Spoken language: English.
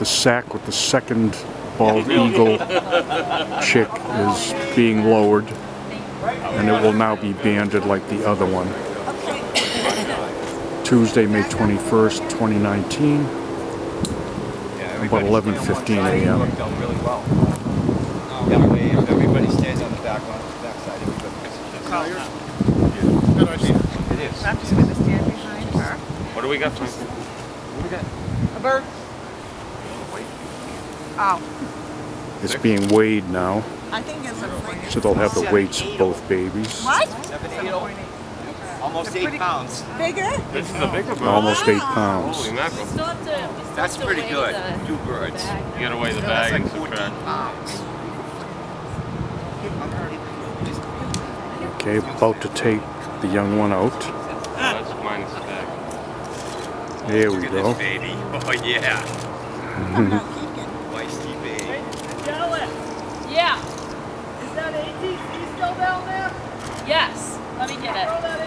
The sack with the second bald eagle chick is being lowered, and it will now be banded like the other one. Tuesday, May 21st, 2019, about 11:15 a.m. Everybody stays on the back side. Good idea. It is. I'm just going to stand behind her. What do we got? What do we got? A bird. Oh. It's being weighed now, I think it's a freaking. so they'll have the weights of both babies. What? 7.8. Almost 8 pounds. Bigger? This is a bigger bird. Almost 8 pounds. Holy mackerel. That's pretty good. 2 birds. You gotta weigh the bag That's and like 14 subtract. pounds. Okay, about to take the young one out. That's minus the bag. There we Look at go. this baby. Oh yeah. Feisty baby. Yeah. Is that ATC still down there? Yes. Let me get it.